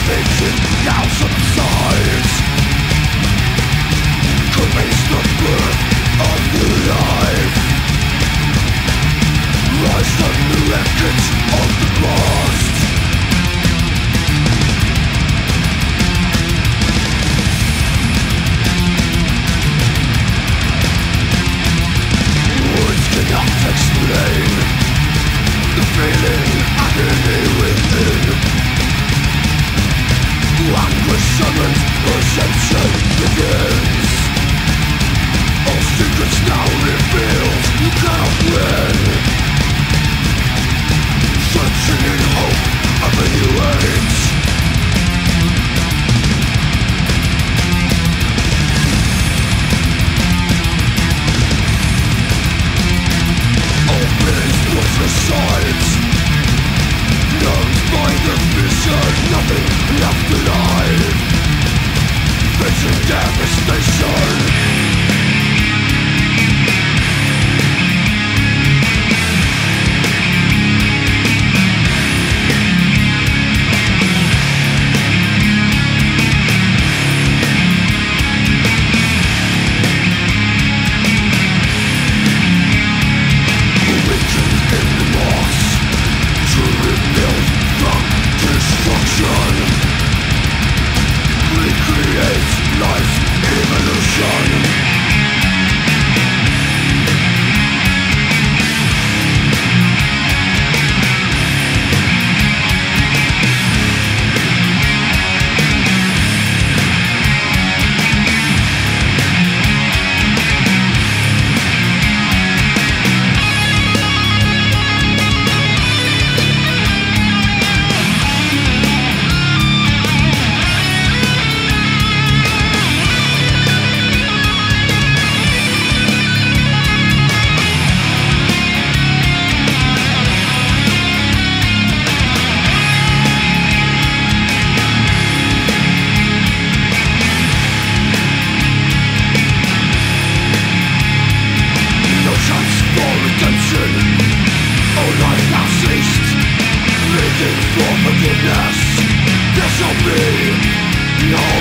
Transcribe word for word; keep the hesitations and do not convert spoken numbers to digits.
Vision now subsides. Commence the birth of new life. Rise from the wreckage of the past. Words cannot explain the feeling, agony within. Anguish summons, perception begins. All secrets now revealed, you cannot win. Searching in hope of a new age. All feelings was resides. Numbed by the vision, nothing left alive. Facing devastation. For forgiveness, there shall be no